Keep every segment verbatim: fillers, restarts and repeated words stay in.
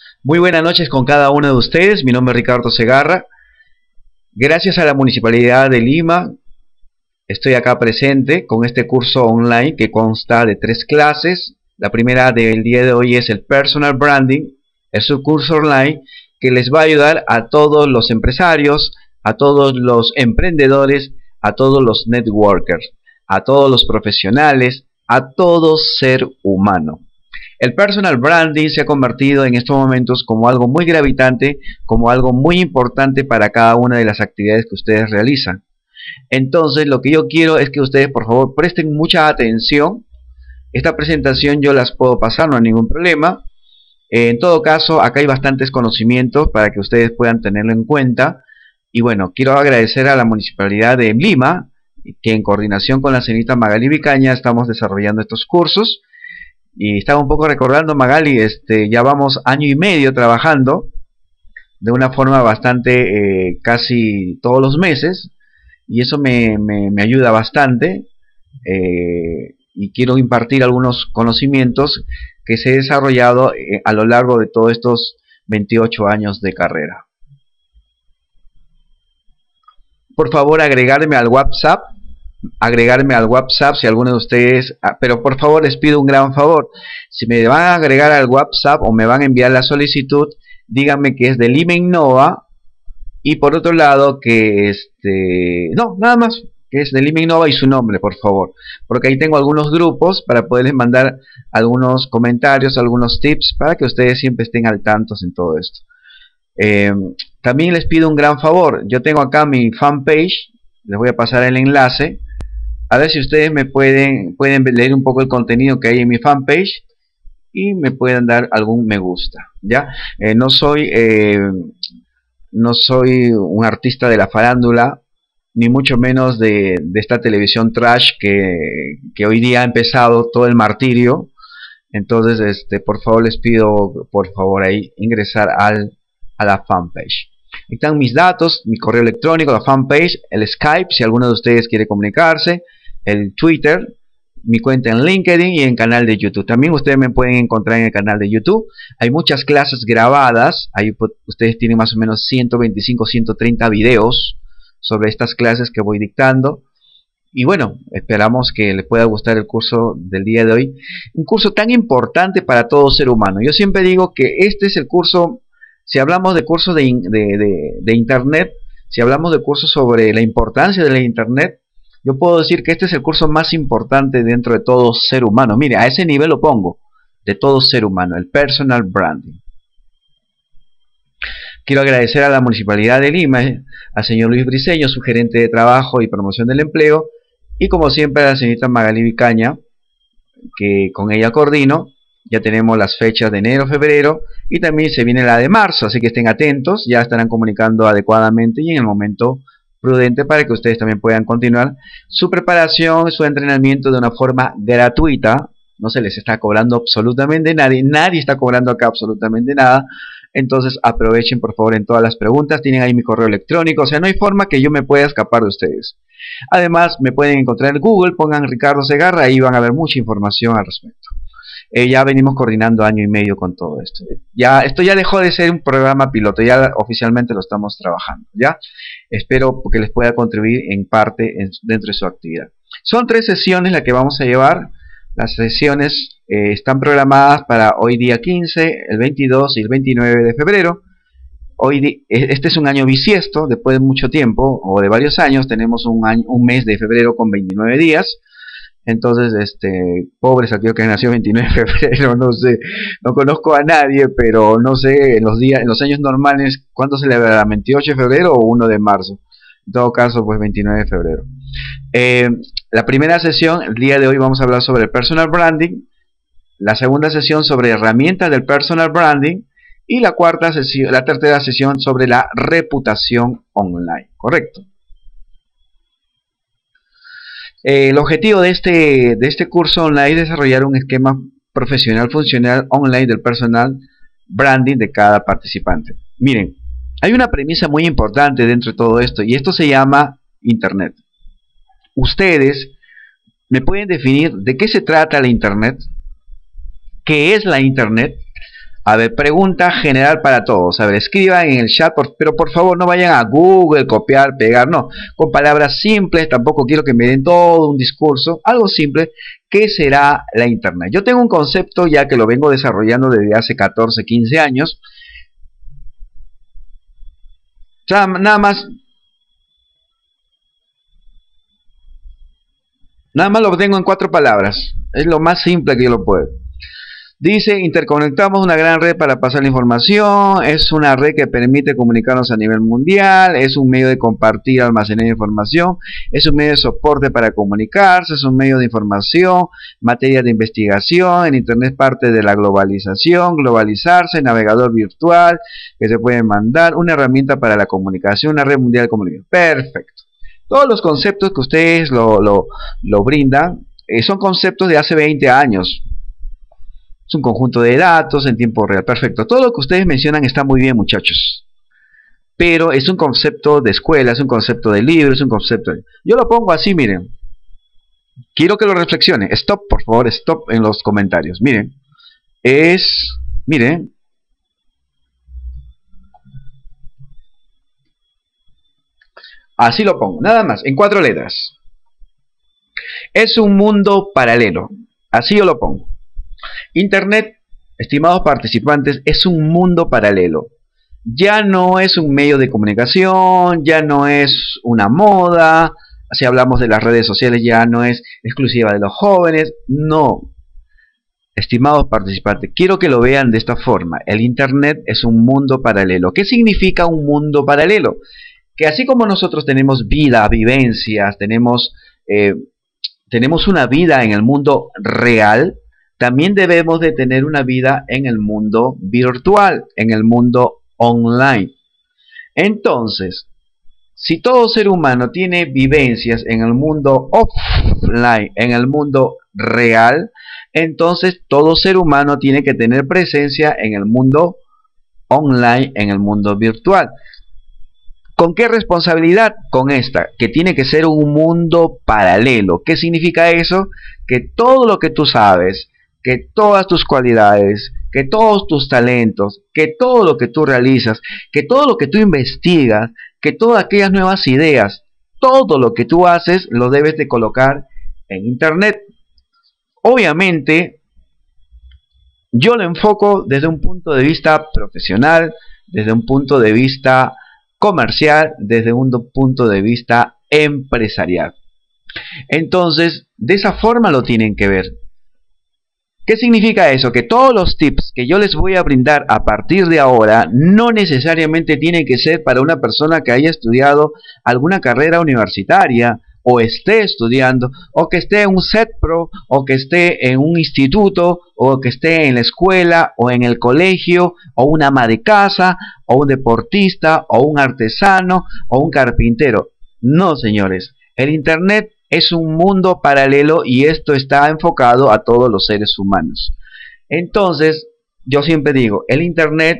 Muy buenas noches con cada uno de ustedes. Mi nombre es Ricardo Segarra. Gracias a la Municipalidad de Lima, estoy acá presente con este curso online que consta de tres clases. La primera del día de hoy es el Personal Branding. Es un curso online que les va a ayudar a todos los empresarios, a todos los emprendedores, a todos los networkers, a todos los profesionales, a todo ser humano. El personal branding se ha convertido en estos momentos como algo muy gravitante, como algo muy importante para cada una de las actividades que ustedes realizan. Entonces, lo que yo quiero es que ustedes, por favor, presten mucha atención. Esta presentación yo las puedo pasar, no hay ningún problema. En todo caso, acá hay bastantes conocimientos para que ustedes puedan tenerlo en cuenta. Y bueno, quiero agradecer a la Municipalidad de Lima, que en coordinación con la señorita Magali Vicaña estamos desarrollando estos cursos. Y estaba un poco recordando, Magali, este, ya vamos año y medio trabajando de una forma bastante, eh, casi todos los meses, y eso me, me, me ayuda bastante, eh, y quiero impartir algunos conocimientos que se he desarrollado eh, a lo largo de todos estos veintiocho años de carrera. Por favor, agregarme al WhatsApp. agregarme al WhatsApp si alguno de ustedes, pero por favor les pido un gran favor, si me van a agregar al WhatsApp o me van a enviar la solicitud, díganme que es de Lima Innova, y por otro lado que este, no, nada más, que es de Lima Innova y su nombre, por favor, porque ahí tengo algunos grupos para poderles mandar algunos comentarios, algunos tips, para que ustedes siempre estén al tanto en todo esto. Eh, también les pido un gran favor, yo tengo acá mi fanpage, les voy a pasar el enlace. A ver si ustedes me pueden, pueden leer un poco el contenido que hay en mi fanpage y me pueden dar algún me gusta, ¿ya? Eh, no soy eh, no soy un artista de la farándula, ni mucho menos de, de esta televisión trash que, que hoy día ha empezado todo el martirio. Entonces, este, por favor les pido, por favor, ahí ingresar al, a la fanpage. Ahí están mis datos, mi correo electrónico, la fanpage, el Skype, si alguno de ustedes quiere comunicarse, el Twitter, mi cuenta en LinkedIn y en canal de YouTube. También ustedes me pueden encontrar en el canal de YouTube. Hay muchas clases grabadas, ahí ustedes tienen más o menos ciento veinticinco, ciento treinta videos sobre estas clases que voy dictando. Y bueno, esperamos que les pueda gustar el curso del día de hoy. Un curso tan importante para todo ser humano. Yo siempre digo que este es el curso. Si hablamos de cursos de, de, de, de Internet, si hablamos de cursos sobre la importancia de la Internet, yo puedo decir que este es el curso más importante dentro de todo ser humano. Mire, a ese nivel lo pongo, de todo ser humano, el Personal Branding. Quiero agradecer a la Municipalidad de Lima, al señor Luis Briceño, su gerente de Trabajo y Promoción del Empleo, y como siempre a la señorita Magali Vicaña, que con ella coordino. Ya tenemos las fechas de enero, febrero y también se viene la de marzo, así que estén atentos, ya estarán comunicando adecuadamente y en el momento prudente para que ustedes también puedan continuar su preparación, su entrenamiento de una forma gratuita. No se les está cobrando absolutamente nadie, nadie está cobrando acá absolutamente nada. Entonces aprovechen por favor en todas las preguntas, tienen ahí mi correo electrónico, o sea, no hay forma que yo me pueda escapar de ustedes. Además me pueden encontrar en Google, pongan Ricardo Segarra, ahí van a ver mucha información al respecto. Eh, ya venimos coordinando año y medio con todo esto. Ya, esto ya dejó de ser un programa piloto, ya oficialmente lo estamos trabajando. ¿Ya? Espero que les pueda contribuir en parte en, dentro de su actividad. Son tres sesiones las que vamos a llevar. Las sesiones eh, están programadas para hoy día quince, el veintidós y el veintinueve de febrero. Hoy, este es un año bisiesto, después de mucho tiempo, o de varios años, tenemos un, año, un mes de febrero con veintinueve días. Entonces, este, pobres aquellos que nació veintinueve de febrero, no sé, no conozco a nadie, pero no sé, en los días, en los años normales, ¿cuándo se celebra? ¿veintiocho de febrero o uno de marzo? En todo caso, pues veintinueve de febrero. Eh, la primera sesión, el día de hoy vamos a hablar sobre el personal branding, la segunda sesión sobre herramientas del personal branding, y la cuarta sesión, la tercera sesión sobre la reputación online, ¿correcto? Eh, el objetivo de este, de este curso online es desarrollar un esquema profesional funcional online del personal branding de cada participante. Miren, hay una premisa muy importante dentro de todo esto y esto se llama Internet. Ustedes me pueden definir de qué se trata la Internet, qué es la Internet. A ver, pregunta general para todos. A ver, escriban en el chat, por, pero por favor no vayan a Google, copiar, pegar, no. Con palabras simples, tampoco quiero que me den todo un discurso. Algo simple. ¿Qué será la Internet? Yo tengo un concepto ya que lo vengo desarrollando desde hace catorce, quince años. Ya, nada más... Nada más lo tengo en cuatro palabras. Es lo más simple que yo lo puedo. Dice, interconectamos una gran red para pasar la información, es una red que permite comunicarnos a nivel mundial, es un medio de compartir, almacenar información, es un medio de soporte para comunicarse, es un medio de información, materia de investigación, en Internet parte de la globalización, globalizarse, navegador virtual que se puede mandar, una herramienta para la comunicación, una red mundial de comunicación. Perfecto. Todos los conceptos que ustedes lo, lo, lo brindan eh, son conceptos de hace veinte años. Es un conjunto de datos en tiempo real. Perfecto. Todo lo que ustedes mencionan está muy bien, muchachos. Pero es un concepto de escuela, es un concepto de libro, es un concepto de... Yo lo pongo así, miren. Quiero que lo reflexionen. Stop, por favor, stop en los comentarios. Miren. Es... Miren. Así lo pongo. Nada más. En cuatro letras. Es un mundo paralelo. Así yo lo pongo. Internet, estimados participantes, es un mundo paralelo. Ya no es un medio de comunicación, ya no es una moda, si hablamos de las redes sociales ya no es exclusiva de los jóvenes, no. Estimados participantes, quiero que lo vean de esta forma. El Internet es un mundo paralelo. ¿Qué significa un mundo paralelo? Que así como nosotros tenemos vida, vivencias, tenemos, eh, tenemos una vida en el mundo real, también debemos de tener una vida en el mundo virtual, en el mundo online. Entonces, si todo ser humano tiene vivencias en el mundo offline, en el mundo real, entonces todo ser humano tiene que tener presencia en el mundo online, en el mundo virtual. ¿Con qué responsabilidad? Con esta, que tiene que ser un mundo paralelo. ¿Qué significa eso? Que todo lo que tú sabes, que todas tus cualidades, que todos tus talentos, que todo lo que tú realizas, que todo lo que tú investigas, que todas aquellas nuevas ideas, todo lo que tú haces lo debes de colocar en Internet. Obviamente, yo lo enfoco desde un punto de vista profesional, desde un punto de vista comercial, desde un punto de vista empresarial. Entonces, de esa forma lo tienen que ver. ¿Qué significa eso? Que todos los tips que yo les voy a brindar a partir de ahora no necesariamente tienen que ser para una persona que haya estudiado alguna carrera universitaria o esté estudiando, o que esté en un CETPRO, o que esté en un instituto, o que esté en la escuela, o en el colegio, o una ama de casa, o un deportista, o un artesano, o un carpintero. No, señores, el Internet es un mundo paralelo y esto está enfocado a todos los seres humanos. Entonces, yo siempre digo, el Internet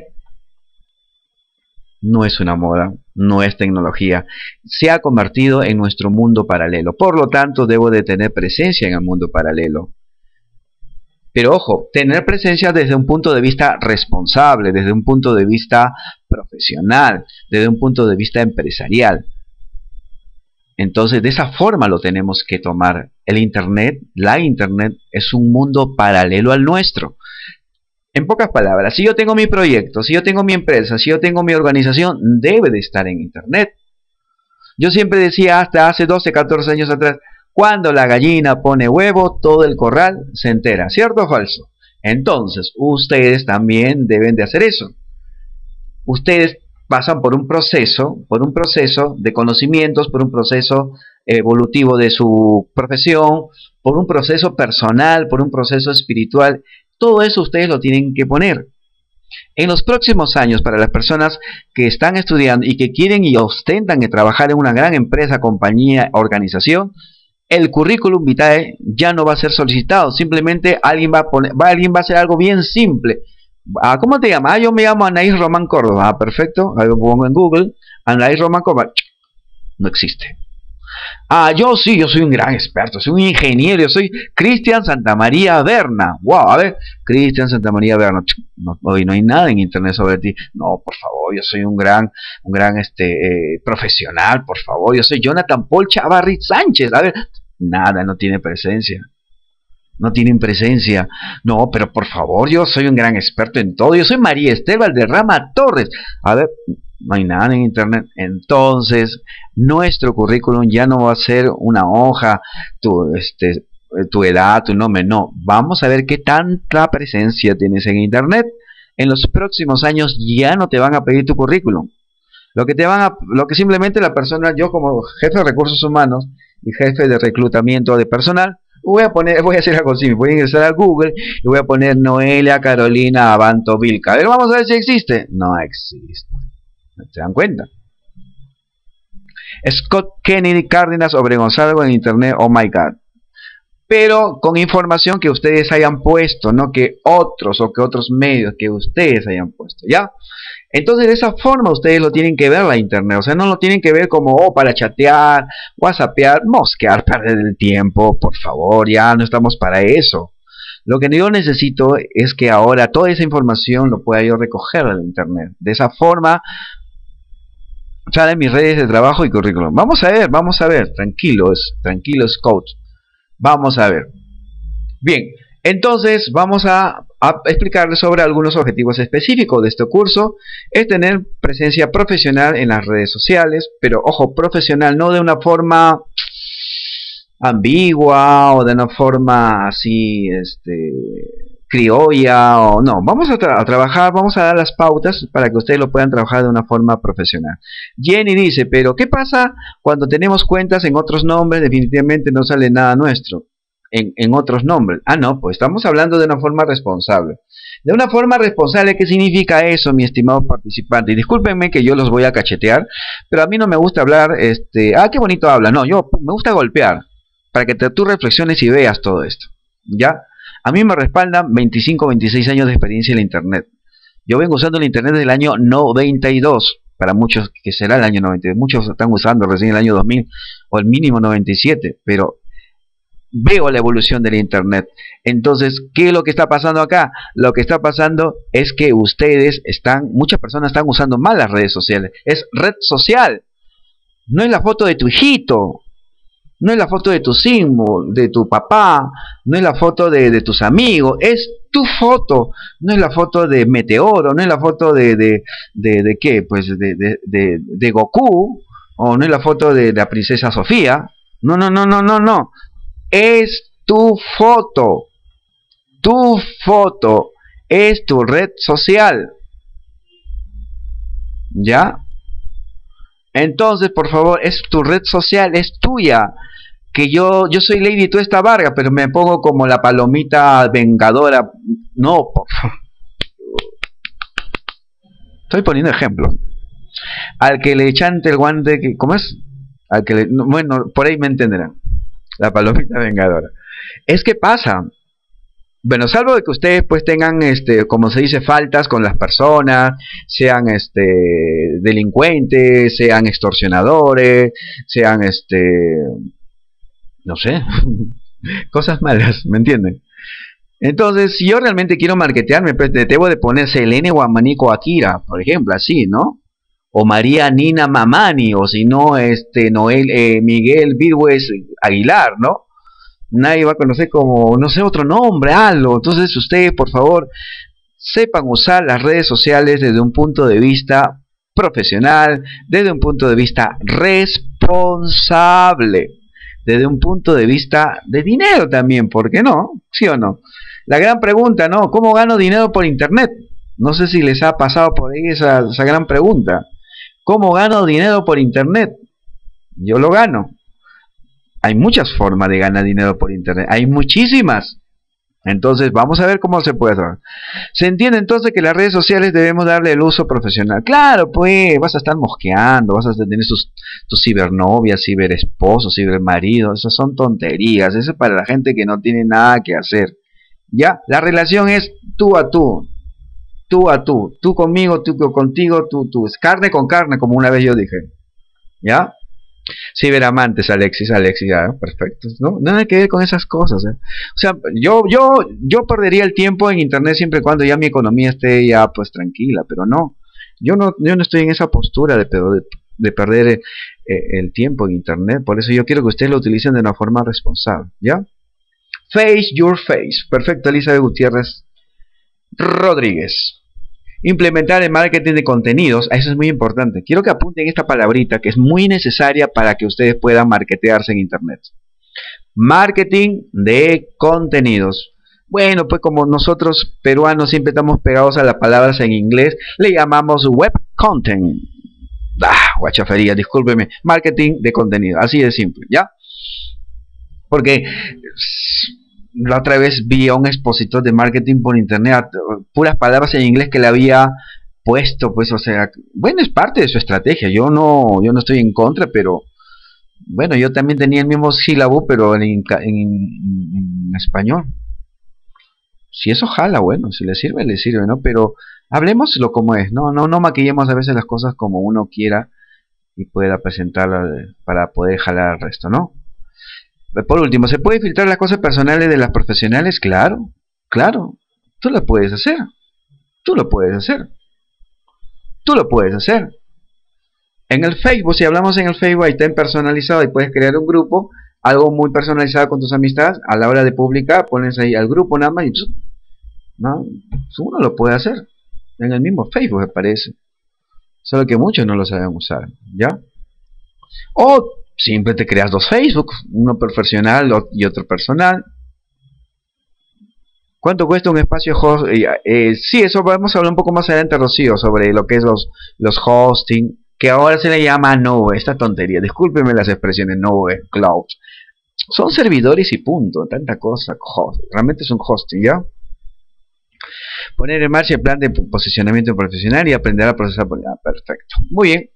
no es una moda, no es tecnología, se ha convertido en nuestro mundo paralelo. Por lo tanto, debo de tener presencia en el mundo paralelo. Pero ojo, tener presencia desde un punto de vista responsable, desde un punto de vista profesional, desde un punto de vista empresarial. Entonces, de esa forma lo tenemos que tomar. El Internet, la Internet, es un mundo paralelo al nuestro. En pocas palabras, si yo tengo mi proyecto, si yo tengo mi empresa, si yo tengo mi organización, debe de estar en Internet. Yo siempre decía hasta hace doce, catorce años atrás, cuando la gallina pone huevo, todo el corral se entera. ¿Cierto o falso? Entonces, ustedes también deben de hacer eso. Ustedes pasan por un proceso, por un proceso de conocimientos, por un proceso evolutivo de su profesión, por un proceso personal, por un proceso espiritual. Todo eso ustedes lo tienen que poner. En los próximos años, para las personas que están estudiando y que quieren y ostentan de trabajar en una gran empresa, compañía, organización, el currículum vitae ya no va a ser solicitado. Simplemente alguien va a poner, va, alguien va a hacer algo bien simple. Ah, ¿cómo te llamas? Ah, yo me llamo Anaís Román Córdoba. Ah, perfecto. Ahí lo pongo en Google. Anaís Román Córdoba. No existe. Ah, yo sí, yo soy un gran experto, soy un ingeniero, yo soy Cristian Santamaría Berna. Wow, a ver, Cristian Santamaría Berna. No, hoy no hay nada en internet sobre ti. No, por favor, yo soy un gran, un gran este eh, profesional, por favor. Yo soy Jonathan Paul Chavarri Sánchez. A ver, nada, no tiene presencia. No tienen presencia. No, pero por favor, yo soy un gran experto en todo. Yo soy María Esther Valderrama Torres. A ver, no hay nada en internet. Entonces, nuestro currículum ya no va a ser una hoja, tu, este, tu edad, tu nombre. No, vamos a ver qué tanta presencia tienes en internet. En los próximos años ya no te van a pedir tu currículum. Lo que te van a, lo que simplemente la persona, yo como jefe de recursos humanos y jefe de reclutamiento de personal, voy a poner, voy a hacer algo así, voy a ingresar a Google y voy a poner Noelia Carolina Abanto Vilca. A ver, vamos a ver si existe. No existe. ¿Se dan cuenta? Scott Kennedy Cárdenas Obregón, salgo en internet, oh my god. Pero con información que ustedes hayan puesto, no que otros o que otros medios que ustedes hayan puesto, ¿ya? Entonces de esa forma ustedes lo tienen que ver la internet, o sea, no lo tienen que ver como, oh, para chatear, whatsappear, mosquear, perder el tiempo, por favor, ya no estamos para eso. Lo que yo necesito es que ahora toda esa información lo pueda yo recoger de la internet. De esa forma salen mis redes de trabajo y currículum. Vamos a ver, vamos a ver, tranquilos, tranquilos coach. Vamos a ver. Bien, entonces vamos a, a explicarles sobre algunos objetivos específicos de este curso. Es tener presencia profesional en las redes sociales, pero ojo, profesional no de una forma ambigua o de una forma así, este, criolla o no. Vamos a, tra a trabajar, vamos a dar las pautas para que ustedes lo puedan trabajar de una forma profesional. Jenny dice, pero ¿qué pasa cuando tenemos cuentas en otros nombres? Definitivamente no sale nada nuestro en, en otros nombres. Ah, no, pues estamos hablando de una forma responsable. De una forma responsable, ¿qué significa eso, mi estimado participante? Y discúlpenme que yo los voy a cachetear, pero a mí no me gusta hablar, este, ah, qué bonito habla. No, yo me gusta golpear, para que te, tú reflexiones y veas todo esto, ¿ya? A mí me respaldan veinticinco, veintiséis años de experiencia en la internet. Yo vengo usando el internet desde el año noventa y dos, para muchos que será el año noventa y dos, muchos están usando recién el año dos mil, o el mínimo noventa y siete, pero veo la evolución del internet. Entonces, ¿qué es lo que está pasando acá? Lo que está pasando es que ustedes están, muchas personas están usando mal las redes sociales. Es red social, no es la foto de tu hijito, no es la foto de tu símbolo, de tu papá, no es la foto de, de tus amigos, es tu foto, no es la foto de Meteoro, no es la foto de, de, de, de qué, pues de, de, de, de Goku, o no es la foto de, de la princesa Sofía, no, no, no, no, no, no, es tu foto, tu foto, es tu red social, ¿ya? Entonces, por favor, es tu red social, es tuya. Que yo, yo soy Lady Tuesta Vargas, pero me pongo como la palomita vengadora. No, por favor. Estoy poniendo ejemplo. Al que le chante el guante, ¿cómo es? Al que le, bueno, por ahí me entenderán. La palomita vengadora. Es que pasa. Bueno, salvo de que ustedes pues tengan, este, como se dice, faltas con las personas, sean este delincuentes, sean extorsionadores, sean este, no sé, cosas malas, ¿me entienden? Entonces, si yo realmente quiero marketearme, pues debo de poner Selene Guamanico Akira, por ejemplo, así, ¿no? O María Nina Mamani, o si no, este, Noel, eh, Miguel Virgües Aguilar, ¿no? Nadie va a conocer como, no sé, otro nombre, algo. Entonces ustedes, por favor, sepan usar las redes sociales desde un punto de vista profesional, desde un punto de vista responsable, desde un punto de vista de dinero también, ¿por qué no? ¿Sí o no? La gran pregunta, ¿no? ¿Cómo gano dinero por internet? No sé si les ha pasado por ahí esa, esa gran pregunta. ¿Cómo gano dinero por internet? Yo lo gano. Hay muchas formas de ganar dinero por internet, hay muchísimas. Entonces vamos a ver cómo se puede hacer. Se entiende entonces que las redes sociales debemos darle el uso profesional. Claro, pues vas a estar mosqueando, vas a tener tus, tus cibernovias, ciberesposos, cibermaridos. Esas son tonterías, eso es para la gente que no tiene nada que hacer. Ya, la relación es tú a tú, tú a tú, tú conmigo, tú contigo, tú, tú, es carne con carne, como una vez yo dije. ¿Ya? Ciberamantes, Alexis, Alexis, ya, perfecto. No, nada que ver con esas cosas. ¿eh? O sea, yo, yo, yo perdería el tiempo en internet siempre y cuando ya mi economía esté ya pues tranquila, pero no. Yo no, yo no estoy en esa postura de, de, de perder eh, el tiempo en internet. Por eso yo quiero que ustedes lo utilicen de una forma responsable, ¿ya? Face your face. Perfecto, Elizabeth Gutiérrez Rodríguez. Implementar el marketing de contenidos, eso es muy importante. Quiero que apunten esta palabrita que es muy necesaria para que ustedes puedan marketearse en internet. Marketing de contenidos. Bueno, pues como nosotros peruanos siempre estamos pegados a las palabras en inglés, le llamamos web content. Ah, guachafería, discúlpeme. Marketing de contenido, así de simple, ¿ya? Porque la otra vez vi a un expositor de marketing por internet, puras palabras en inglés que le había puesto, pues, o sea, bueno, es parte de su estrategia. Yo no, yo no estoy en contra, pero bueno, yo también tenía el mismo sílabo, pero en, en, en español. Si eso jala, bueno, si le sirve, le sirve, ¿no? Pero hablemoslo como es, no, no, no maquillemos a veces las cosas como uno quiera y pueda presentarlas para poder jalar al resto, ¿no? Por último, ¿se puede filtrar las cosas personales de las profesionales? Claro, claro, tú lo puedes hacer, tú lo puedes hacer, tú lo puedes hacer. En el Facebook, si hablamos en el Facebook, ahí está personalizado y puedes crear un grupo, algo muy personalizado con tus amistades. A la hora de publicar, pones ahí al grupo nada más y ¿no? Uno lo puede hacer en el mismo Facebook, me parece. Solo que muchos no lo saben usar, ¿ya? O siempre te creas dos Facebook, uno profesional y otro personal. ¿Cuánto cuesta un espacio host? Eh, eh, sí, eso vamos a hablar un poco más adelante, Rocío, sobre lo que es los, los hosting, que ahora se le llama nube, esta tontería. Discúlpenme las expresiones nube, cloud. Son servidores y punto, tanta cosa. Host, realmente es un hosting, ¿ya? Poner en marcha el plan de posicionamiento profesional y aprender a procesar. Ah, perfecto, muy bien.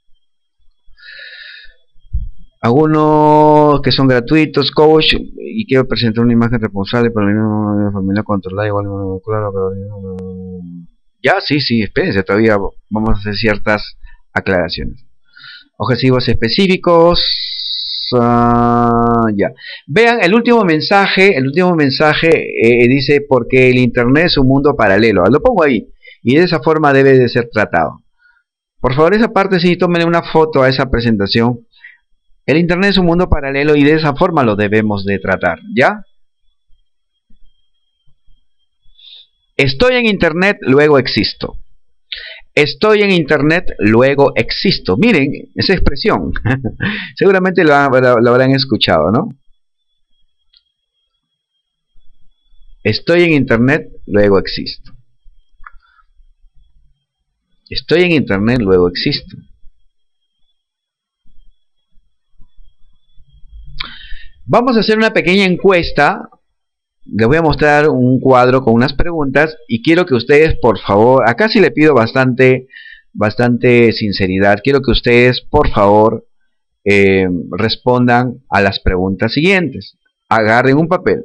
Algunos que son gratuitos, coach, y quiero presentar una imagen responsable para la familia controlada, igual claro, pero ya, sí, sí, espérense, todavía vamos a hacer ciertas aclaraciones. Objetivos específicos, uh, ya. Vean el último mensaje, el último mensaje eh, dice porque el internet es un mundo paralelo. Lo pongo ahí y de esa forma debe de ser tratado. Por favor, esa parte sí, tomen una foto a esa presentación. El internet es un mundo paralelo y de esa forma lo debemos de tratar, ¿ya? Estoy en internet, luego existo. Estoy en internet, luego existo. Miren, esa expresión. Seguramente lo, lo, lo habrán escuchado, ¿no? Estoy en internet, luego existo. Estoy en internet, luego existo. Vamos a hacer una pequeña encuesta. Les voy a mostrar un cuadro con unas preguntas y quiero que ustedes, por favor, acá sí le pido bastante, bastante sinceridad. Quiero que ustedes, por favor, eh, respondan a las preguntas siguientes. Agarren un papel.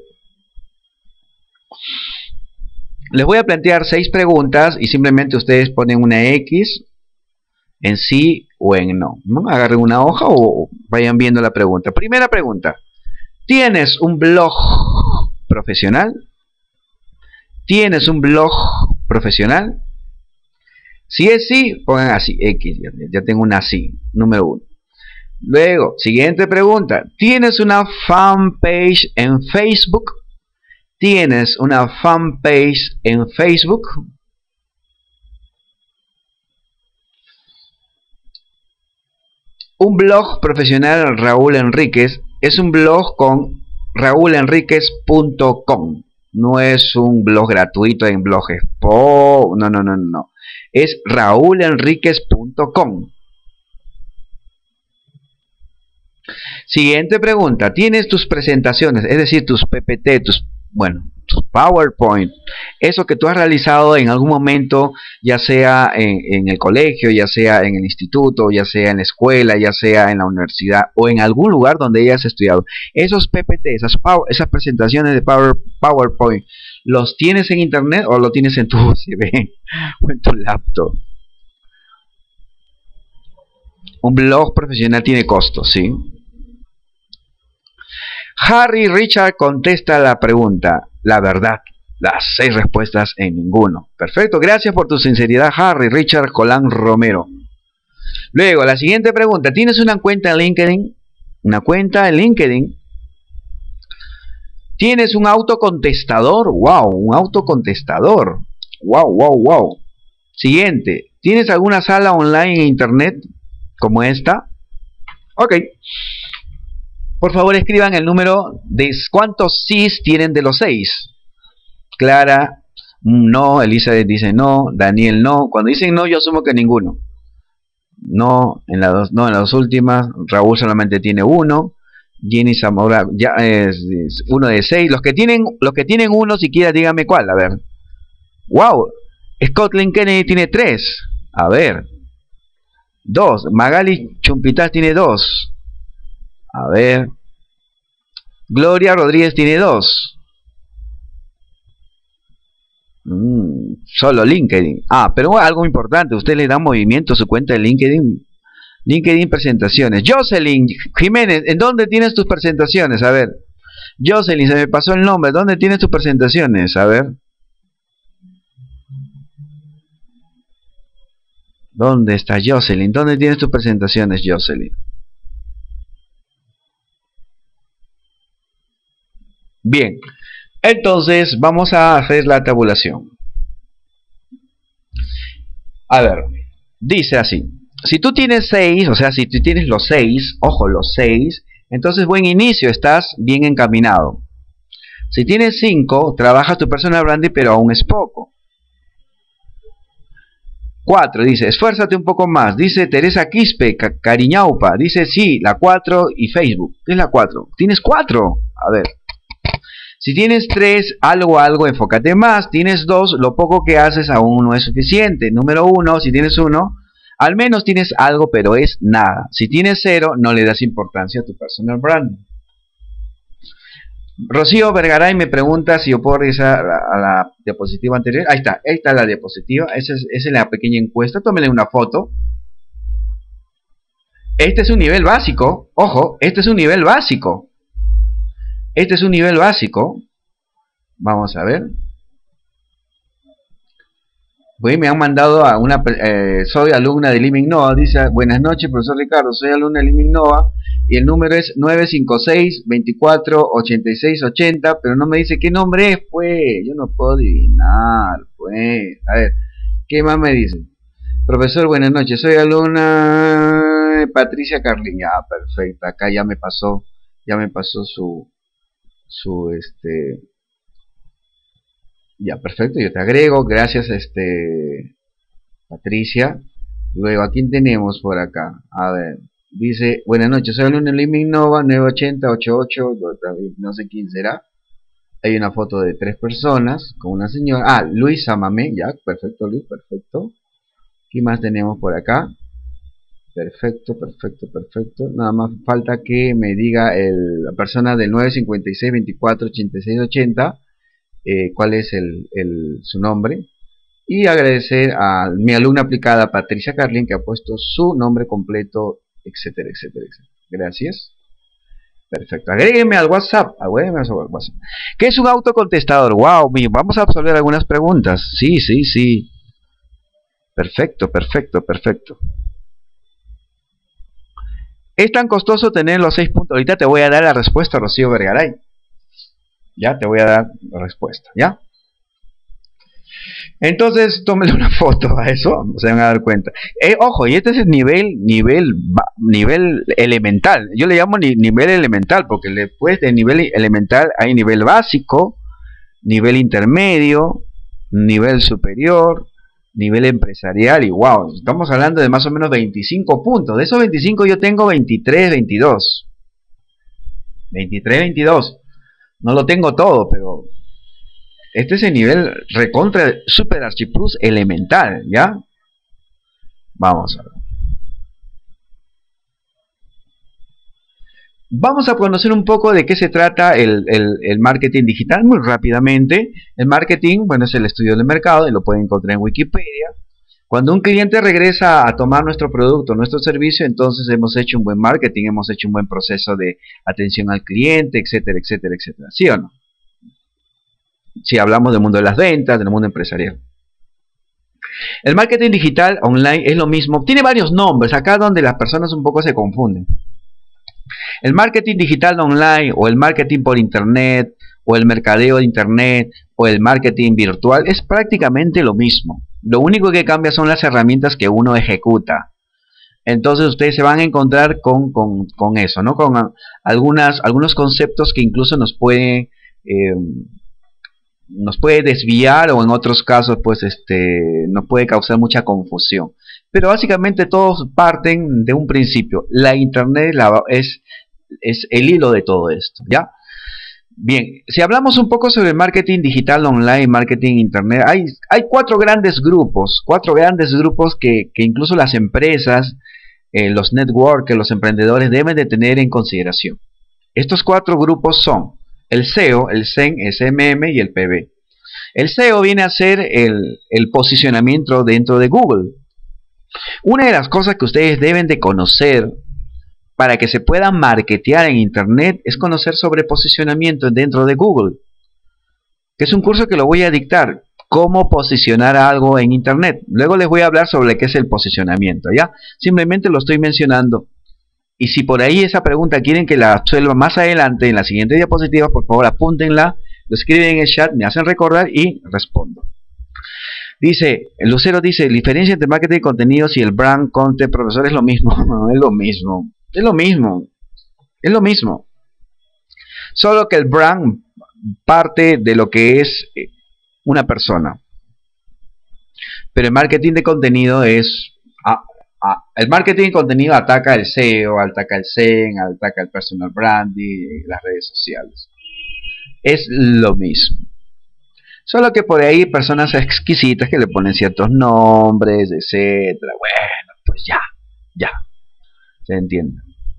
Les voy a plantear seis preguntas y simplemente ustedes ponen una X en sí o en no. ¿No? Agarren una hoja o vayan viendo la pregunta. Primera pregunta. ¿Tienes un blog profesional? ¿Tienes un blog profesional? Si es sí, pongan así, X, ya, ya tengo una sí, número uno. Luego, siguiente pregunta, ¿tienes una fanpage en Facebook? ¿Tienes una fanpage en Facebook? Un blog profesional, Raúl Enríquez, es un blog con raúl enríquez punto com. No es un blog gratuito en Blogspot. No, no, no, no. Es raúl enríquez punto com. Siguiente pregunta. ¿Tienes tus presentaciones? Es decir, tus P P T, tus, bueno, tus PowerPoint. Eso que tú has realizado en algún momento, ya sea en, en el colegio, ya sea en el instituto, ya sea en la escuela, ya sea en la universidad o en algún lugar donde hayas estudiado. Esos P P T, esas, power, esas presentaciones de power, PowerPoint, ¿los tienes en internet o lo tienes en tu U S B o en tu laptop? Un blog profesional tiene costos, ¿sí? Harry Richard contesta la pregunta. La verdad, las seis respuestas en ninguno. Perfecto, gracias por tu sinceridad, Harry Richard Colán Romero. Luego, la siguiente pregunta. ¿Tienes una cuenta en LinkedIn? Una cuenta en LinkedIn. ¿Tienes un autocontestador? ¡Wow! Un autocontestador. ¡Wow, wow, wow! Siguiente. ¿Tienes alguna sala online en internet como esta? Ok. Por favor, escriban el número de cuántos sís tienen de los seis. Clara, no. Elizabeth dice no. Daniel, no. Cuando dicen no, yo asumo que ninguno. No, en las dos, no, en las dos últimas. Raúl solamente tiene uno. Jenny Zamora, ya es, es uno de seis. Los que tienen, los que tienen uno, siquiera díganme cuál. A ver. Wow. Scotland Kennedy tiene tres. A ver. Dos. Magali Chumpitas tiene dos. A ver. Gloria Rodríguez tiene dos. Mm, solo LinkedIn. Ah, pero algo importante. Usted le da movimiento a su cuenta de LinkedIn. LinkedIn presentaciones. Jocelyn Jiménez, ¿en dónde tienes tus presentaciones? A ver. Jocelyn, se me pasó el nombre. ¿Dónde tienes tus presentaciones? A ver. ¿Dónde está Jocelyn? ¿Dónde tienes tus presentaciones, Jocelyn? Bien. Entonces, vamos a hacer la tabulación. A ver. Dice así. Si tú tienes seis, o sea, si tú tienes los seis, ojo, los seis, entonces buen inicio, estás bien encaminado. Si tienes cinco, trabajas tu personal branding, pero aún es poco. cuatro, dice, esfuérzate un poco más. Dice Teresa Quispe, Cariñaupa, dice sí, la cuatro y Facebook. ¿Qué es la cuatro? ¿Tienes cuatro? A ver. Si tienes tres, algo, algo, enfócate más. Tienes dos, lo poco que haces aún no es suficiente. Número uno, si tienes uno, al menos tienes algo, pero es nada. Si tienes cero, no le das importancia a tu personal branding. Rocío Vergaray me pregunta si yo puedo regresar a la diapositiva anterior. Ahí está, ahí está la diapositiva. Esa es, esa es la pequeña encuesta. Tómenle una foto. Este es un nivel básico. Ojo, este es un nivel básico. Este es un nivel básico. Vamos a ver. Pues me han mandado a una... Eh, soy alumna de Lima Innova. Dice, buenas noches, profesor Ricardo. Soy alumna de Lima Innova. Y el número es nueve cinco seis, veinticuatro, ochenta y seis, ochenta. Pero no me dice qué nombre es, pues. Yo no puedo adivinar, pues. A ver, ¿qué más me dice? Profesor, buenas noches. Soy alumna Patricia Carlin. Ah, perfecto. Acá ya me pasó. Ya me pasó su... Su, este... Ya, perfecto, yo te agrego, gracias, este, Patricia. Luego, ¿a quién tenemos por acá? A ver, dice, buenas noches, soy alumno de Lima Innova, nueve ochenta, ochenta y ocho, no sé quién será. Hay una foto de tres personas, con una señora, ah, Luis Amamé, ya, perfecto, Luis, perfecto. ¿Qué más tenemos por acá? Perfecto, perfecto, perfecto. Nada más falta que me diga el, la persona del nueve cincuenta y seis, veinticuatro, ochenta y seis, ochenta. Eh, cuál es el, el, su nombre, y agradecer a mi alumna aplicada Patricia Carlin, que ha puesto su nombre completo, etcétera, etcétera, etcétera. Gracias. Perfecto. Agréguenme al WhatsApp. Agréguenme al WhatsApp. ¿Qué es un autocontestador? Wow, vamos a absolver algunas preguntas. Sí, sí, sí. Perfecto, perfecto, perfecto. ¿Es tan costoso tener los seis puntos? Ahorita te voy a dar la respuesta, Rocío Vergaray. Ya te voy a dar la respuesta, ¿ya? Entonces, tómenle una foto a eso, se van a dar cuenta. Eh, ojo, y este es el nivel, nivel, nivel elemental. Yo le llamo ni, nivel elemental, porque después del nivel elemental hay nivel básico, nivel intermedio, nivel superior, nivel empresarial, y wow, estamos hablando de más o menos veinticinco puntos. De esos veinticinco yo tengo veintitrés, veintidós. veintitrés, veintidós. No lo tengo todo, pero este es el nivel recontra super archiplus elemental, ¿ya? Vamos a ver. Vamos a conocer un poco de qué se trata el, el, el marketing digital muy rápidamente. El marketing, bueno, es el estudio del mercado y lo pueden encontrar en Wikipedia. Cuando un cliente regresa a tomar nuestro producto, nuestro servicio, entonces hemos hecho un buen marketing, hemos hecho un buen proceso de atención al cliente, etcétera, etcétera, etcétera. ¿Sí o no? Si hablamos del mundo de las ventas, del mundo empresarial. El marketing digital online es lo mismo, tiene varios nombres, acá donde las personas un poco se confunden. El marketing digital online o el marketing por internet o el mercadeo de internet o el marketing virtual es prácticamente lo mismo. Lo único que cambia son las herramientas que uno ejecuta. Entonces ustedes se van a encontrar con, con, con eso, ¿no? Con a, algunas, algunos conceptos que incluso nos pueden eh, nos puede desviar o en otros casos pues este nos puede causar mucha confusión. Pero básicamente todos parten de un principio. La internet la, es, es el hilo de todo esto, ¿ya? Bien, si hablamos un poco sobre marketing digital online, marketing internet, hay, hay cuatro grandes grupos, cuatro grandes grupos que, que incluso las empresas, eh, los networkers, los emprendedores deben de tener en consideración. Estos cuatro grupos son el S E O, el S E M, S M M y el P B. El S E O viene a ser el, el posicionamiento dentro de Google. Una de las cosas que ustedes deben de conocer para que se pueda marketear en internet es conocer sobre posicionamiento dentro de Google, que es un curso que lo voy a dictar, cómo posicionar algo en internet. Luego les voy a hablar sobre qué es el posicionamiento, ¿ya? Simplemente lo estoy mencionando. Y si por ahí esa pregunta quieren que la resuelva más adelante en la siguiente diapositiva, por favor apúntenla, lo escriben en el chat, me hacen recordar y respondo. Dice, Lucero dice, la diferencia entre marketing de contenidos y el brand content, profesor, es lo mismo. No, es lo mismo. Es lo mismo. Es lo mismo. Solo que el brand parte de lo que es una persona. Pero el marketing de contenido es... Ah, ah, el marketing de contenido ataca el S E O, ataca el S E M, ataca el personal branding, las redes sociales. Es lo mismo. Solo que por ahí hay personas exquisitas que le ponen ciertos nombres, etcétera. Bueno, pues ya, ya. Se entiende.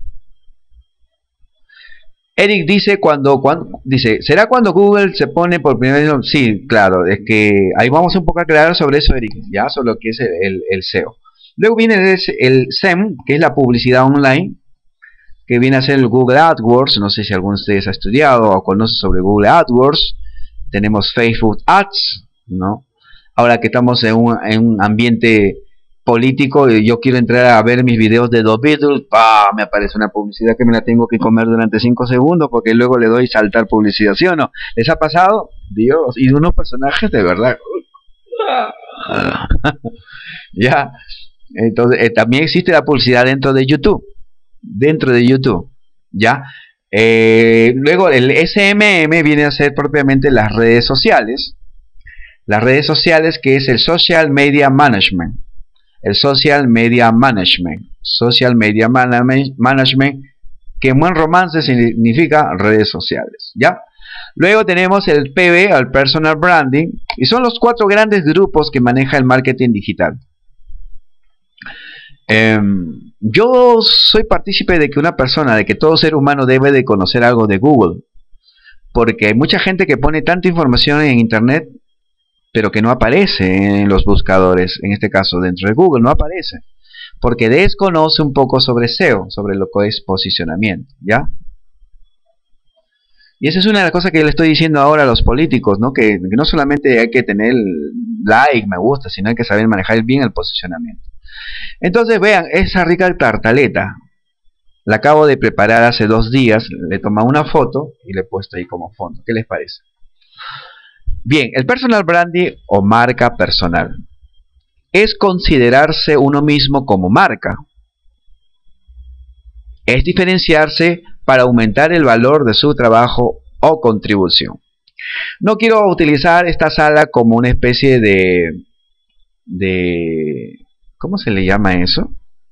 Eric dice cuando, cuando dice, ¿será cuando Google se pone por primera vez? Sí, claro, es que ahí vamos un poco a aclarar sobre eso, Eric, ya, sobre lo que es el, el, el S E O. Luego viene el, el S E M, que es la publicidad online, que viene a ser el Google AdWords. No sé si alguno de ustedes ha estudiado o conoce sobre Google AdWords. Tenemos Facebook Ads, ¿no? Ahora que estamos en un, en un ambiente político y yo quiero entrar a ver mis videos de The Beatles, ¡pah! Me aparece una publicidad que me la tengo que comer durante cinco segundos porque luego le doy saltar publicidad, ¿sí o no? ¿Les ha pasado? Dios, y unos personajes de verdad. Ya, entonces eh, también existe la publicidad dentro de YouTube, dentro de YouTube, ¿ya? Eh, luego el S M M viene a ser propiamente las redes sociales, las redes sociales que es el Social Media Management, el Social Media Management, Social Media Management, que en buen romance significa redes sociales, ¿ya? Luego tenemos el P B, el Personal Branding, y son los cuatro grandes grupos que maneja el marketing digital. Eh, yo soy partícipe de que una persona, de que todo ser humano debe de conocer algo de Google, porque hay mucha gente que pone tanta información en internet, pero que no aparece en los buscadores, en este caso dentro de Google, no aparece, porque desconoce un poco sobre S E O, sobre lo que es posicionamiento, ¿ya? Y esa es una de las cosas que le estoy diciendo ahora a los políticos, ¿no? Que, que no solamente hay que tener like, me gusta, sino hay que saber manejar bien el posicionamiento. Entonces vean, esa rica tartaleta la acabo de preparar hace dos días, le he tomado una foto y le he puesto ahí como fondo. ¿Qué les parece? Bien, el personal branding o marca personal es considerarse uno mismo como marca. Es diferenciarse para aumentar el valor de su trabajo o contribución. No quiero utilizar esta sala como una especie de... de ¿cómo se le llama eso?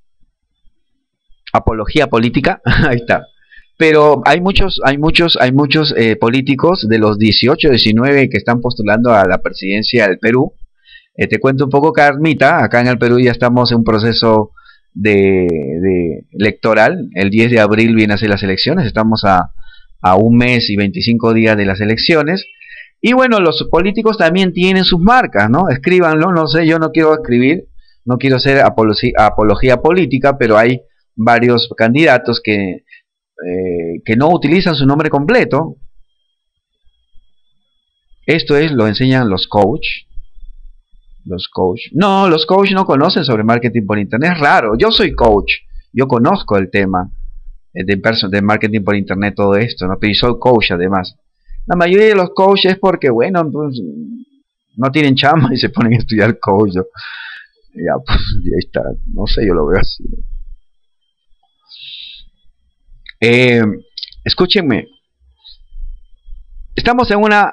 Apología política. Ahí está. Pero hay muchos, hay muchos, hay muchos eh, políticos de los dieciocho, diecinueve que están postulando a la presidencia del Perú. Eh, te cuento un poco, Carmita. Acá en el Perú ya estamos en un proceso de, de electoral. El diez de abril vienen a ser las elecciones. Estamos a, a un mes y veinticinco días de las elecciones. Y bueno, los políticos también tienen sus marcas, ¿no? Escríbanlo, no sé, yo no quiero escribir No quiero hacer apología, apología política, pero hay varios candidatos que, eh, que no utilizan su nombre completo. Esto es, lo enseñan los coach. Los coach. No, los coach no conocen sobre marketing por internet. Es raro. Yo soy coach. Yo conozco el tema de, de marketing por internet, todo esto, ¿no? Pero soy coach además. La mayoría de los coaches es porque, bueno, pues, no tienen chamba y se ponen a estudiar coach. Ya, pues, ahí está. No sé, yo lo veo así. Eh, escúchenme. Estamos en una...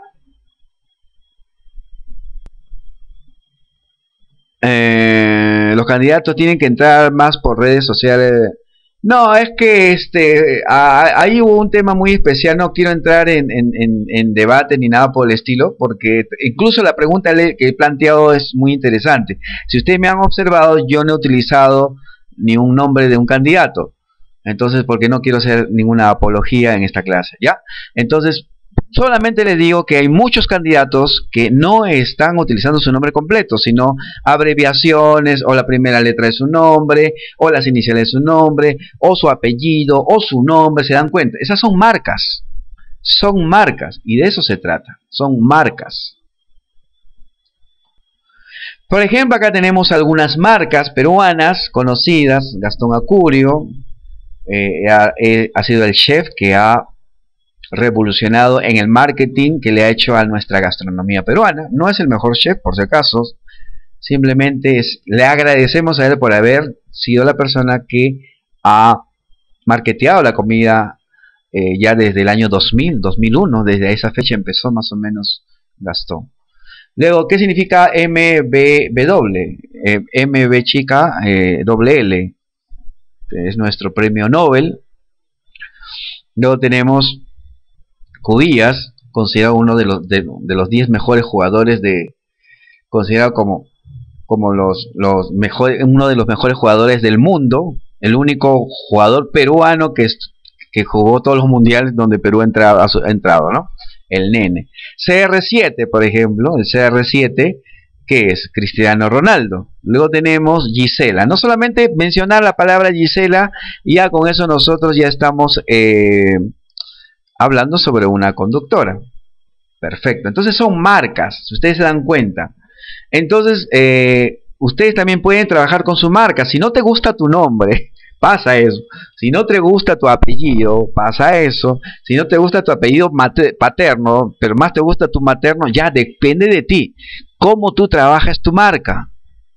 Eh, los candidatos tienen que entrar más por redes sociales. No, es que este a, ahí hubo un tema muy especial. No quiero entrar en, en, en, en debate ni nada por el estilo, porque incluso la pregunta que he planteado es muy interesante. Si ustedes me han observado, yo no he utilizado ni un nombre de un candidato. Entonces, porque no quiero hacer ninguna apología en esta clase, ¿ya? Entonces, solamente les digo que hay muchos candidatos que no están utilizando su nombre completo, sino abreviaciones, o la primera letra de su nombre, o las iniciales de su nombre, o su apellido, o su nombre. ¿Se dan cuenta? Esas son marcas. Son marcas, y de eso se trata. Son marcas. Por ejemplo, acá tenemos algunas marcas peruanas conocidas. Gastón Acurio eh, ha, eh, ha sido el chef que ha revolucionado en el marketing, que le ha hecho a nuestra gastronomía peruana. No es el mejor chef, por si acaso, simplemente es, le agradecemos a él por haber sido la persona que ha marketeado la comida eh, ya desde el año dos mil, dos mil uno, desde esa fecha empezó más o menos Gastón. Luego, ¿qué significa M B W? Eh, M B chica, eh, doble L, es nuestro premio Nobel. Luego tenemos Cubillas, considerado uno de los de, de los diez mejores jugadores de, considerado como como los los mejores, uno de los mejores jugadores del mundo, el único jugador peruano que que jugó todos los mundiales donde Perú ha entrado, ha entrado, ¿no? El nene. C R siete, por ejemplo, el C R siete, que es Cristiano Ronaldo. Luego tenemos Gisela. No solamente mencionar la palabra Gisela, ya con eso nosotros ya estamos eh, hablando sobre una conductora. Perfecto. Entonces son marcas, si ustedes se dan cuenta. Entonces, eh, ustedes también pueden trabajar con su marca. Si no te gusta tu nombre, pasa eso. Si no te gusta tu apellido, pasa eso. Si no te gusta tu apellido paterno, pero más te gusta tu materno, ya depende de ti. Cómo tú trabajas tu marca.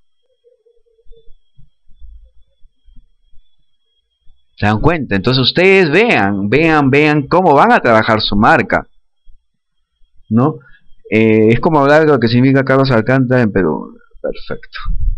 ¿Se dan cuenta? Entonces ustedes vean, vean, vean cómo van a trabajar su marca, ¿no? Eh, es como hablar de lo que significa Carlos Alcántara en Perú. Perfecto.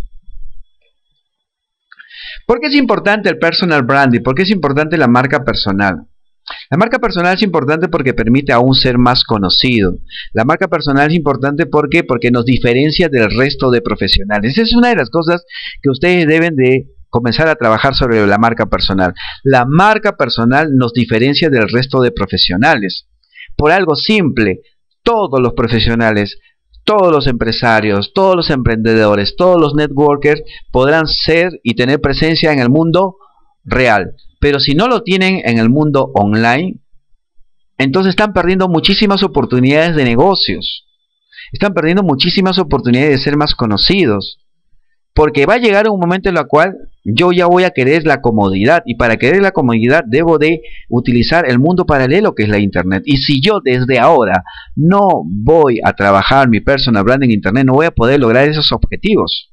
¿Por qué es importante el personal branding? ¿Por qué es importante la marca personal? La marca personal es importante porque permite aún ser más conocido. La marca personal es importante porque, porque nos diferencia del resto de profesionales. Esa es una de las cosas que ustedes deben de comenzar a trabajar sobre la marca personal. La marca personal nos diferencia del resto de profesionales. Por algo simple, todos los profesionales, todos los empresarios, todos los emprendedores, todos los networkers podrán ser y tener presencia en el mundo real. Pero si no lo tienen en el mundo online, entonces están perdiendo muchísimas oportunidades de negocios. Están perdiendo muchísimas oportunidades de ser más conocidos. Porque va a llegar un momento en el cual yo ya voy a querer la comodidad. Y para querer la comodidad debo de utilizar el mundo paralelo que es la internet. Y si yo desde ahora no voy a trabajar mi personal branding en internet, no voy a poder lograr esos objetivos.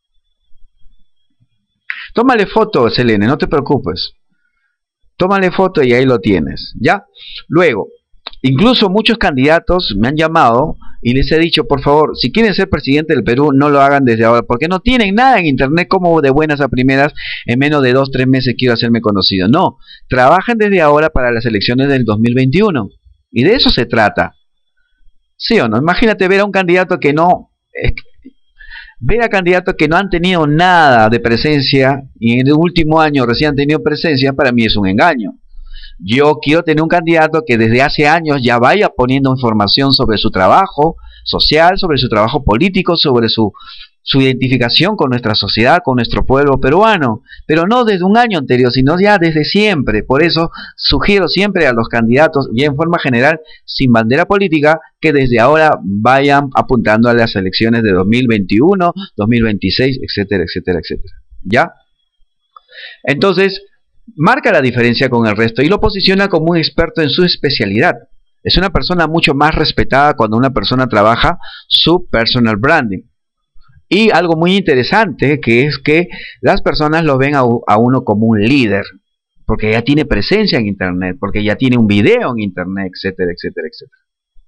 Tómale foto, Selene, no te preocupes. Tómale foto y ahí lo tienes, ¿ya? Luego, incluso muchos candidatos me han llamado y les he dicho, por favor, si quieren ser presidente del Perú, no lo hagan desde ahora, porque no tienen nada en internet como de buenas a primeras, en menos de dos, tres meses quiero hacerme conocido. No, trabajen desde ahora para las elecciones del dos mil veintiuno. Y de eso se trata. ¿Sí o no? Imagínate ver a un candidato que no... Eh, ver a candidatos que no han tenido nada de presencia y en el último año recién han tenido presencia, para mí es un engaño. Yo quiero tener un candidato que desde hace años ya vaya poniendo información sobre su trabajo social, sobre su trabajo político, sobre su su identificación con nuestra sociedad, con nuestro pueblo peruano, pero no desde un año anterior, sino ya desde siempre. Por eso sugiero siempre a los candidatos, y en forma general, sin bandera política, que desde ahora vayan apuntando a las elecciones de dos mil veintiuno, dos mil veintiséis, etcétera, etcétera, etcétera. ¿Ya? Entonces, marca la diferencia con el resto y lo posiciona como un experto en su especialidad. Es una persona mucho más respetada cuando una persona trabaja su personal branding. Y algo muy interesante que es que las personas lo ven a, a uno como un líder, porque ya tiene presencia en internet, porque ya tiene un video en internet, etcétera, etcétera, etcétera.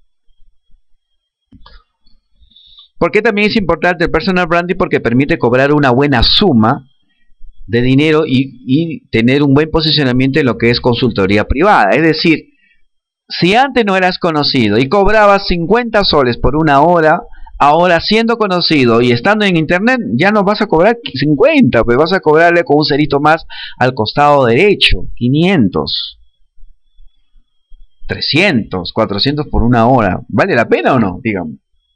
¿Por qué también es importante el personal branding? Porque permite cobrar una buena suma de dinero y, y tener un buen posicionamiento en lo que es consultoría privada. Es decir, si antes no eras conocido y cobrabas cincuenta soles por una hora, ahora siendo conocido y estando en internet ya no vas a cobrar cincuenta, pues vas a cobrarle con un cerito más al costado derecho, quinientos, trescientos, cuatrocientos por una hora. ¿Vale la pena o no? Dígame.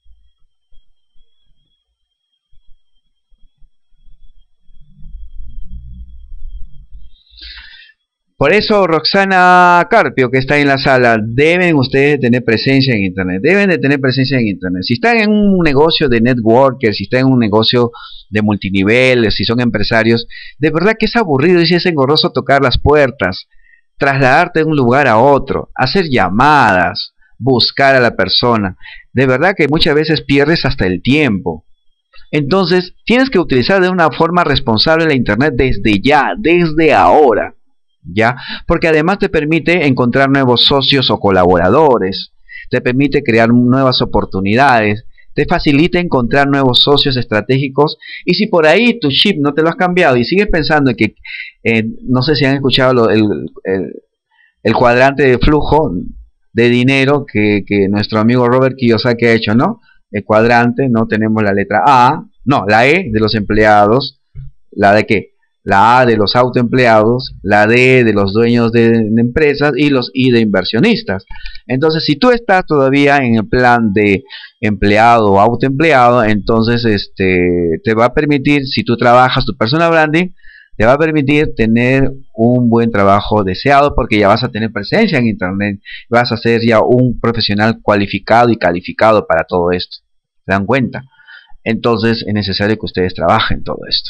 Por eso, Roxana Carpio, que está en la sala, deben ustedes tener presencia en internet, deben de tener presencia en internet. Si están en un negocio de networker, si están en un negocio de multinivel, si son empresarios, de verdad que es aburrido y si es engorroso tocar las puertas, trasladarte de un lugar a otro, hacer llamadas, buscar a la persona. De verdad que muchas veces pierdes hasta el tiempo. Entonces, tienes que utilizar de una forma responsable la internet desde ya, desde ahora. ¿Ya? Porque además te permite encontrar nuevos socios o colaboradores, te permite crear nuevas oportunidades, te facilita encontrar nuevos socios estratégicos. Y si por ahí tu chip no te lo has cambiado y sigues pensando en que, eh, no sé si han escuchado lo, el, el, el cuadrante de flujo de dinero que, que nuestro amigo Robert Kiyosaki ha hecho, ¿no? El cuadrante, ¿no? Tenemos la letra A, no, la E de los empleados, la de ¿qué? La A de los autoempleados, la D de los dueños de, de empresas y los I de inversionistas. Entonces, si tú estás todavía en el plan de empleado o autoempleado, entonces este te va a permitir, si tú trabajas tu personal branding, te va a permitir tener un buen trabajo deseado porque ya vas a tener presencia en internet, vas a ser ya un profesional cualificado y calificado para todo esto. ¿Se dan cuenta? Entonces, es necesario que ustedes trabajen todo esto.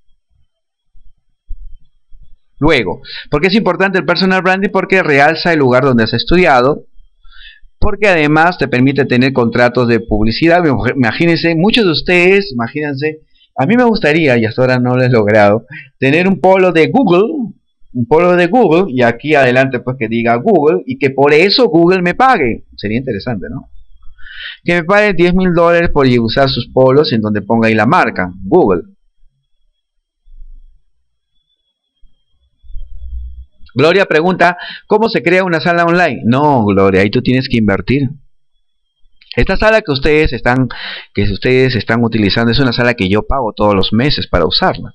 Luego, ¿por qué es importante el personal branding? Porque realza el lugar donde has estudiado, porque además te permite tener contratos de publicidad. Imagínense, muchos de ustedes, imagínense, a mí me gustaría, y hasta ahora no lo he logrado, tener un polo de Google, un polo de Google, y aquí adelante pues que diga Google, y que por eso Google me pague. Sería interesante, ¿no? Que me pague diez mil dólares por usar sus polos en donde ponga ahí la marca, Google. Gloria pregunta, ¿cómo se crea una sala online? No, Gloria, ahí tú tienes que invertir. Esta sala que ustedes están, que ustedes están utilizando es una sala que yo pago todos los meses para usarla.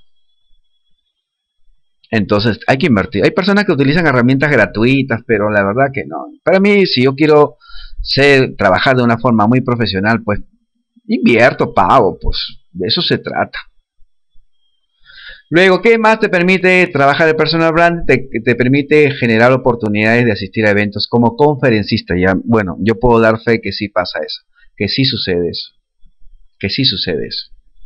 Entonces hay que invertir. Hay personas que utilizan herramientas gratuitas, pero la verdad que no. Para mí, si yo quiero ser, trabajar de una forma muy profesional, pues invierto, pago, pues de eso se trata. Luego, ¿qué más te permite trabajar el personal brand? Te, te permite generar oportunidades de asistir a eventos como conferencista. Ya, bueno, yo puedo dar fe que sí pasa eso, que sí sucede eso, que sí sucede eso.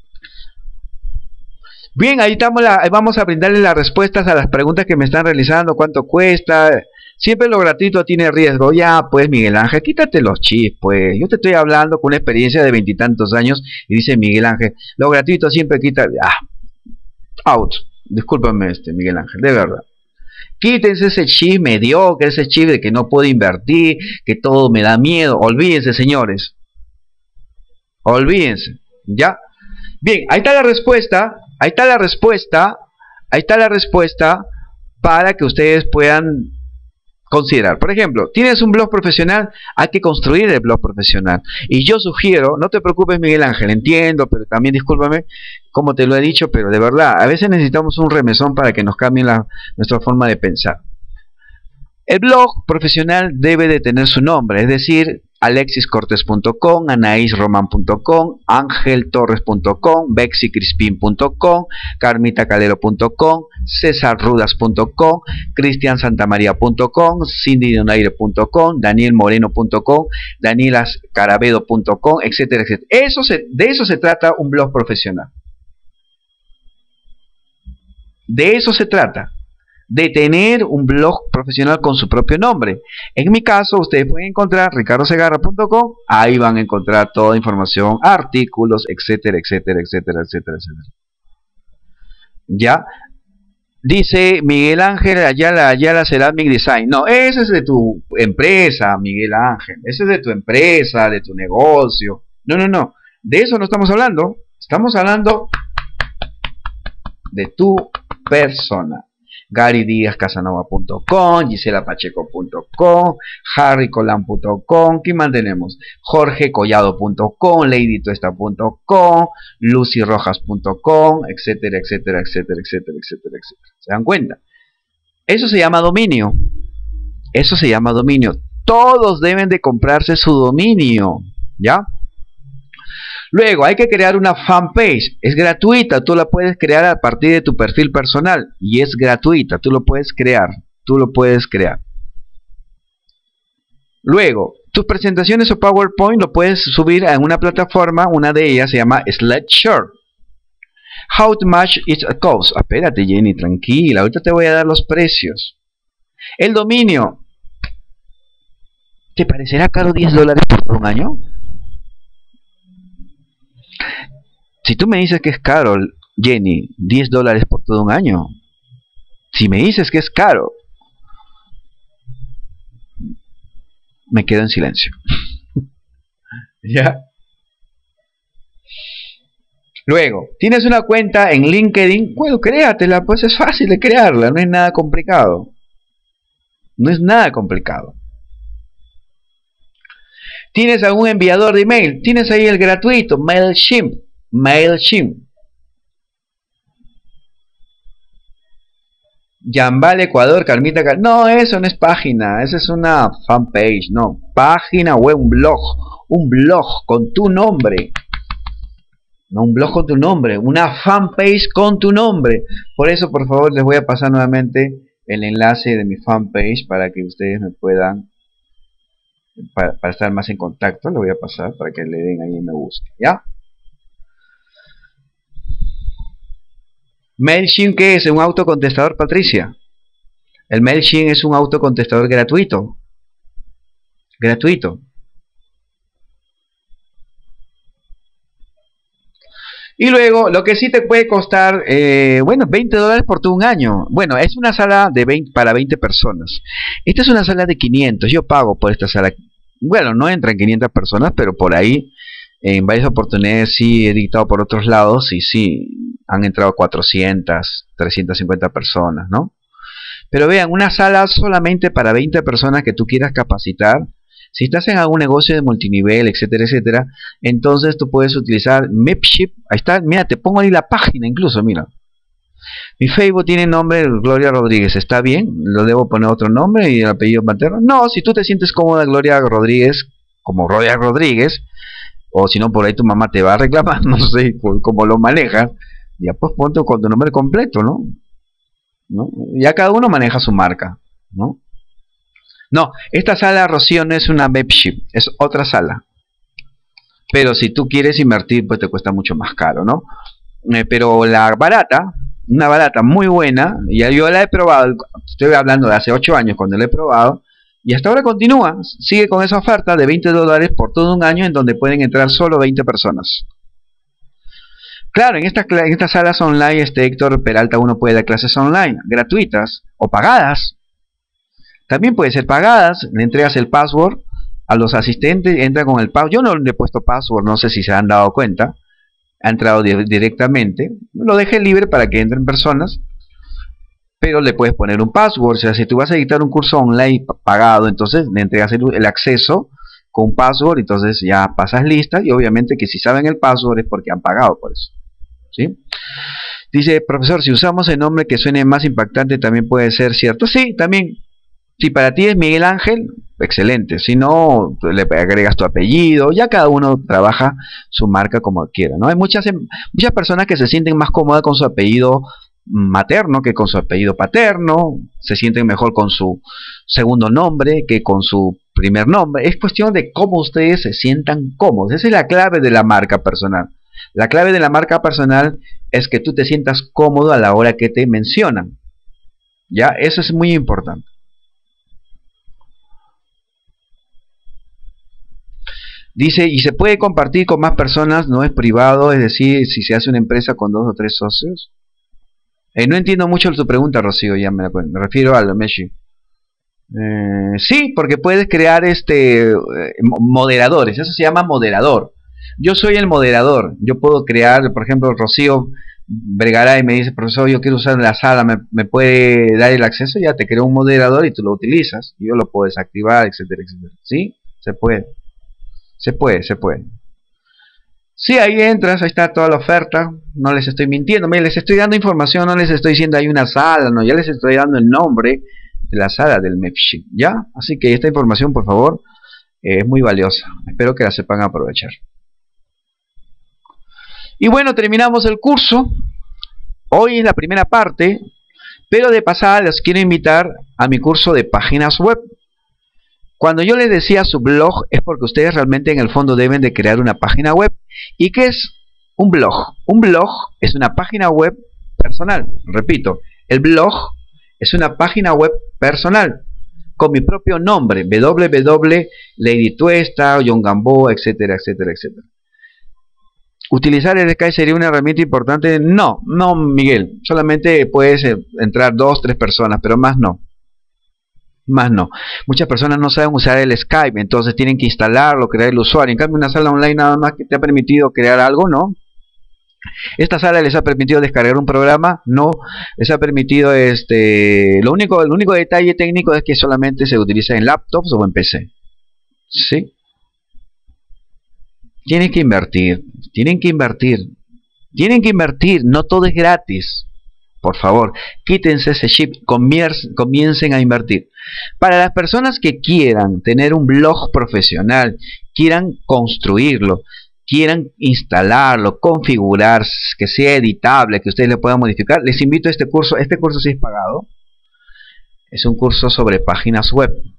Bien, ahí estamos la, vamos a brindarle las respuestas a las preguntas que me están realizando. ¿Cuánto cuesta? Siempre lo gratuito tiene riesgo. Ya, pues, Miguel Ángel, quítate los chips, pues. Yo te estoy hablando con una experiencia de veintitantos años y dice Miguel Ángel, lo gratuito siempre quita... Ah, out, discúlpame este Miguel Ángel, de verdad. Quítense ese chip mediocre, ese chip de que no puedo invertir, que todo me da miedo. Olvídense, señores. Olvídense, ¿ya? Bien, ahí está la respuesta, ahí está la respuesta, ahí está la respuesta para que ustedes puedan considerar. Por ejemplo, tienes un blog profesional, hay que construir el blog profesional. Y yo sugiero, no te preocupes Miguel Ángel, entiendo, pero también discúlpame, como te lo he dicho, pero de verdad, a veces necesitamos un remesón para que nos cambie la, nuestra forma de pensar. El blog profesional debe de tener su nombre, es decir, alexis cortés punto com, anaís roman punto com, ángel torres punto com, bexy crispin punto com, carmita calero punto com, cesar rudas punto com, cristian santamaría punto com, cindy donaire punto com, daniel moreno punto com, danielas carabedo punto com, etcétera, etcétera. Eso se, de eso se trata un blog profesional. De eso se trata. De tener un blog profesional con su propio nombre. En mi caso, ustedes pueden encontrar ricardo segarra punto com, ahí van a encontrar toda información, artículos, etcétera, etcétera, etcétera, etcétera, etcétera. Ya, dice Miguel Ángel Ayala, Ayala Ceramic Design. No, ese es de tu empresa, Miguel Ángel. Ese es de tu empresa, de tu negocio. No, no, no. De eso no estamos hablando. Estamos hablando de tu persona. Gary Díaz Casanova punto com, Gisela Pacheco punto com, harry colan punto com, ¿qué más tenemos? jorge collado punto com, lady tuesta punto com, lucy rojas punto com, etcétera, etcétera, etcétera, etcétera, etcétera, etcétera. ¿Se dan cuenta? Eso se llama dominio. Eso se llama dominio. Todos deben de comprarse su dominio, ¿ya? Luego hay que crear una fanpage, es gratuita, tú la puedes crear a partir de tu perfil personal y es gratuita, tú lo puedes crear, tú lo puedes crear. Luego, tus presentaciones o PowerPoint lo puedes subir en una plataforma, una de ellas se llama Slideshare. How much it costs? Espérate Jenny, tranquila, ahorita te voy a dar los precios. El dominio, ¿te parecerá caro diez dólares por todo un año? Si tú me dices que es caro, Jenny, diez dólares por todo un año. Si me dices que es caro, me quedo en silencio. ¿Ya? Luego, ¿tienes una cuenta en LinkedIn? Bueno, créatela, pues es fácil de crearla, no es nada complicado. No es nada complicado. ¿Tienes algún enviador de email? Tienes ahí el gratuito, MailChimp. MailChimp. Yambal Ecuador, Carmita Cal... No, eso no es página, esa es una fanpage, no. Página web, un blog. Un blog con tu nombre. No, un blog con tu nombre. Una fanpage con tu nombre. Por eso, por favor, les voy a pasar nuevamente el enlace de mi fanpage para que ustedes me puedan... Para, para estar más en contacto, lo voy a pasar para que le den ahí me gusta, ¿ya? MailChimp, ¿qué es? Un autocontestador, Patricia. El MailChimp es un autocontestador gratuito. Gratuito. Y luego, lo que sí te puede costar, eh, bueno, veinte dólares por todo un año. Bueno, es una sala de veinte, para veinte personas. Esta es una sala de quinientos. Yo pago por esta sala. Bueno, no entran quinientas personas, pero por ahí, en varias oportunidades sí he dictado por otros lados y sí han entrado cuatrocientas, trescientas cincuenta personas, ¿no? Pero vean, una sala solamente para veinte personas que tú quieras capacitar. Si estás en algún negocio de multinivel, etcétera, etcétera, entonces tú puedes utilizar Membership. Ahí está, mira, te pongo ahí la página incluso, mira. Mi Facebook tiene nombre Gloria Rodríguez, ¿está bien? ¿Lo debo poner otro nombre y el apellido materno? No, si tú te sientes cómoda Gloria Rodríguez, como Gloria Rodríguez, o si no por ahí tu mamá te va a reclamar, no sé cómo lo maneja, ya pues ponte con tu nombre completo, ¿no? ¿No? Ya cada uno maneja su marca, ¿no? No, esta sala, Rocío, no es una membership, es otra sala. Pero si tú quieres invertir, pues te cuesta mucho más caro, ¿no? Eh, pero la barata, una barata muy buena, ya yo la he probado, estoy hablando de hace ocho años cuando la he probado, y hasta ahora continúa, sigue con esa oferta de veinte dólares por todo un año en donde pueden entrar solo veinte personas. Claro, en estas en estas salas online, este Héctor Peralta, uno puede dar clases online, gratuitas o pagadas. También puede ser pagadas, le entregas el password a los asistentes, entra con el password. Yo no le he puesto password, no sé si se han dado cuenta, ha entrado di directamente, lo dejé libre para que entren personas, pero le puedes poner un password. O sea, si tú vas a editar un curso online pagado, entonces le entregas el, el acceso con un password, entonces ya pasas lista, y obviamente que si saben el password es porque han pagado por eso, ¿sí? Dice, profesor, si usamos el nombre que suene más impactante, ¿también puede ser cierto? Sí, también. Si para ti es Miguel Ángel, excelente. Si no, le agregas tu apellido. Ya cada uno trabaja su marca como quiera, ¿no? Hay muchas, muchas personas que se sienten más cómodas con su apellido materno que con su apellido paterno. Se sienten mejor con su segundo nombre que con su primer nombre. Es cuestión de cómo ustedes se sientan cómodos. Esa es la clave de la marca personal. La clave de la marca personal es que tú te sientas cómodo a la hora que te mencionan. Ya, eso es muy importante. Dice, y se puede compartir con más personas, no es privado, es decir, si se hace una empresa con dos o tres socios. Eh, no entiendo mucho tu pregunta, Rocío, ya me, la, me refiero al Meshi. Eh, sí, porque puedes crear este eh, moderadores, eso se llama moderador. Yo soy el moderador, yo puedo crear, por ejemplo, Rocío Vergara y me dice, profesor, yo quiero usar la sala, ¿me, me puede dar el acceso? Ya te creo un moderador y tú lo utilizas, y yo lo puedo desactivar, etcétera, etcétera. ¿Sí? Se puede. Se puede, se puede. Sí, ahí entras, ahí está toda la oferta. No les estoy mintiendo, me les estoy dando información, no les estoy diciendo hay una sala, no, ya les estoy dando el nombre de la sala del membership, ¿ya? Así que esta información, por favor, eh, es muy valiosa. Espero que la sepan aprovechar. Y bueno, terminamos el curso. Hoy es la primera parte, pero de pasada les quiero invitar a mi curso de páginas web. Cuando yo les decía su blog es porque ustedes realmente en el fondo deben de crear una página web. ¿Y qué es un blog? Un blog es una página web personal. Repito, el blog es una página web personal con mi propio nombre, w w w punto lady tuesta, John Gamboa, etcétera, etcétera, etcétera. ¿Utilizar el Skype sería una herramienta importante? No, no, Miguel. Solamente puedes entrar dos, tres personas, pero más no. Más no. Muchas personas no saben usar el Skype, entonces tienen que instalarlo, crear el usuario. En cambio, una sala online nada más que te ha permitido crear algo, ¿no? Esta sala les ha permitido descargar un programa, no. Les ha permitido, este, lo único, el único detalle técnico es que solamente se utiliza en laptops o en P C. ¿Sí? Tienen que invertir, tienen que invertir, tienen que invertir, no todo es gratis. Por favor, quítense ese chip, comiencen a invertir. Para las personas que quieran tener un blog profesional, quieran construirlo, quieran instalarlo, configurar, que sea editable, que ustedes le puedan modificar, les invito a este curso. Este curso sí es pagado. Es un curso sobre páginas web.